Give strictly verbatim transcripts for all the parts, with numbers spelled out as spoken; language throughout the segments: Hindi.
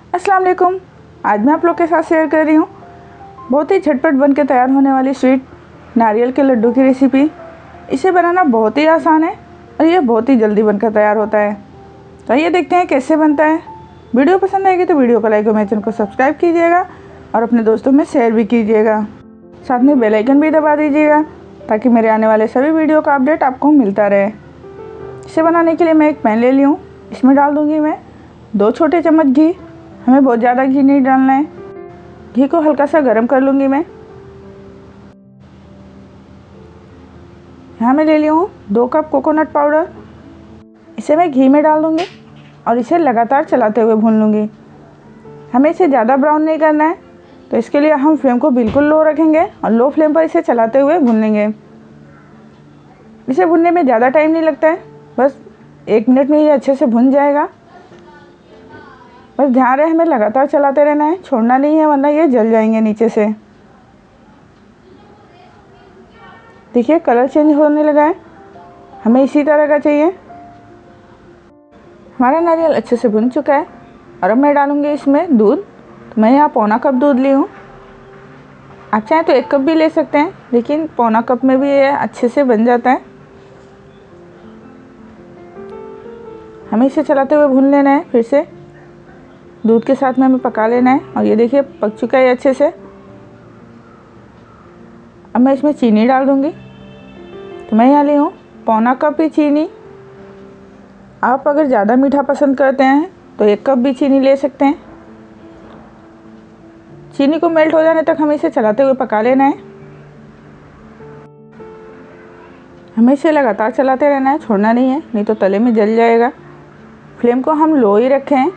अस्सलाम वालेकुम। आज मैं आप लोग के साथ शेयर कर रही हूँ बहुत ही झटपट बन के तैयार होने वाली स्वीट नारियल के लड्डू की रेसिपी। इसे बनाना बहुत ही आसान है और ये बहुत ही जल्दी बनकर तैयार होता है। तो ये देखते हैं कैसे बनता है। वीडियो पसंद आएगी तो वीडियो को लाइक और मेरे चैनल को सब्सक्राइब कीजिएगा और अपने दोस्तों में शेयर भी कीजिएगा। साथ में बेल आइकन भी दबा दीजिएगा ताकि मेरे आने वाले सभी वीडियो का अपडेट आपको मिलता रहे। इसे बनाने के लिए मैं एक पैन ले ली हूँ। इसमें डाल दूँगी मैं दो छोटे चम्मच घी। हमें बहुत ज़्यादा घी नहीं डालना है। घी को हल्का सा गर्म कर लूँगी मैं। यहाँ मैं ले ली हूँ दो कप कोकोनट पाउडर। इसे मैं घी में डाल दूँगी और इसे लगातार चलाते हुए भून लूँगी। हमें इसे ज़्यादा ब्राउन नहीं करना है, तो इसके लिए हम फ्लेम को बिल्कुल लो रखेंगे और लो फ्लेम पर इसे चलाते हुए भून लेंगे। इसे भूनने में ज़्यादा टाइम नहीं लगता है, बस एक मिनट में ये अच्छे से भुन जाएगा। बस ध्यान रहे हमें लगातार चलाते रहना है, छोड़ना नहीं है वरना ये जल जाएंगे नीचे से। देखिए कलर चेंज होने लगा है, हमें इसी तरह का चाहिए। हमारा नारियल अच्छे से भुन चुका है और अब मैं डालूँगी इसमें दूध। तो मैं यहाँ पौना कप दूध ली हूँ। आप चाहें तो एक कप भी ले सकते हैं, लेकिन पौना कप में भी ये अच्छे से बन जाता है। हमें इसे चलाते हुए भून लेना है, फिर से दूध के साथ में हमें पका लेना है। और ये देखिए पक चुका है अच्छे से। अब मैं इसमें चीनी डाल दूँगी। तो मैं यहाँ ली हूँ पौना कप ही चीनी। आप अगर ज़्यादा मीठा पसंद करते हैं तो एक कप भी चीनी ले सकते हैं। चीनी को मेल्ट हो जाने तक हमें इसे चलाते हुए पका लेना है। हमें इसे लगातार चलाते रहना है, छोड़ना नहीं है, नहीं तो तले में जल जाएगा। फ्लेम को हम लो ही रखें हैं।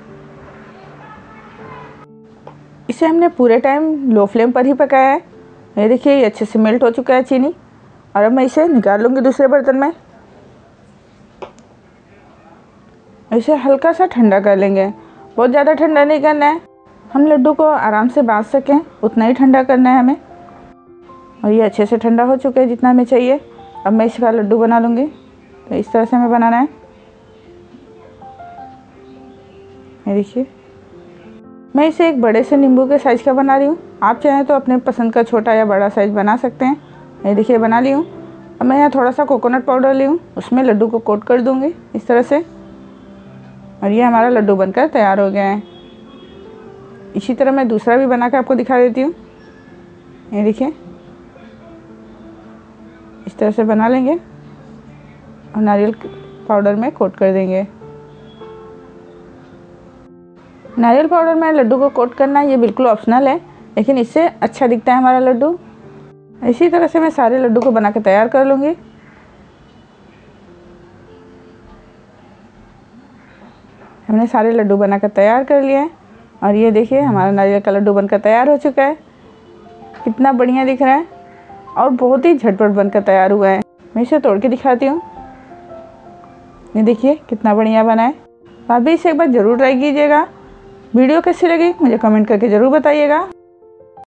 इसे हमने पूरे टाइम लो फ्लेम पर ही पकाया है। ये देखिए ये अच्छे से मेल्ट हो चुका है चीनी। और अब मैं इसे निकाल लूँगी दूसरे बर्तन में। इसे हल्का सा ठंडा कर लेंगे, बहुत ज़्यादा ठंडा नहीं करना है। हम लड्डू को आराम से बांध सकें उतना ही ठंडा करना है हमें। और ये अच्छे से ठंडा हो चुका है जितना हमें चाहिए। अब मैं इसका लड्डू बना लूँगी। तो इस तरह से हमें बनाना है। ये देखिए मैं इसे एक बड़े से नींबू के साइज़ का बना रही हूँ। आप चाहें तो अपने पसंद का छोटा या बड़ा साइज़ बना सकते हैं। ये देखिए बना ली हूँ। अब मैं यहाँ थोड़ा सा कोकोनट पाउडर ली हूँ, उसमें लड्डू को कोट कर दूँगी इस तरह से। और ये हमारा लड्डू बनकर तैयार हो गया है। इसी तरह मैं दूसरा भी बना के आपको दिखा देती हूँ। ये देखिए इस तरह से बना लेंगे और नारियल पाउडर में कोट कर देंगे। नारियल पाउडर में लड्डू को कोट करना ये बिल्कुल ऑप्शनल है, लेकिन इससे अच्छा दिखता है हमारा लड्डू। इसी तरह से मैं सारे लड्डू को बना के तैयार कर लूँगी। हमने सारे लड्डू बना कर तैयार कर लिए हैं और ये देखिए हमारा नारियल का लड्डू बनकर तैयार हो चुका है। कितना बढ़िया दिख रहा है और बहुत ही झटपट बनकर तैयार हुआ है। मैं इसे तोड़ के दिखाती हूँ। ये देखिए कितना बढ़िया बना है। आप भी इसे एक बार ज़रूर ट्राई कीजिएगा। वीडियो कैसी लगी मुझे कमेंट करके ज़रूर बताइएगा।